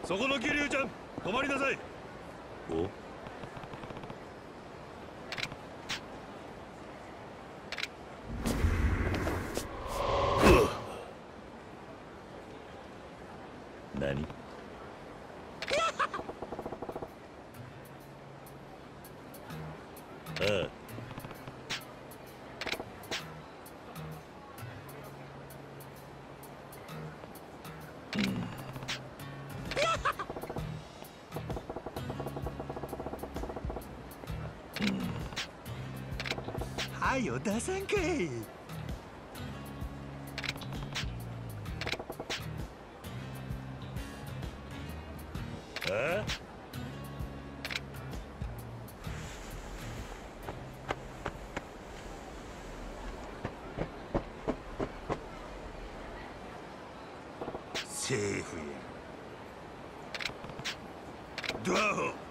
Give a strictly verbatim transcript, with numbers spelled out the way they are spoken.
そこの桐生ちゃん、止まりなさい。お何？ああ。 はよ出さんかい。 ああ。 セーフや。ドアホ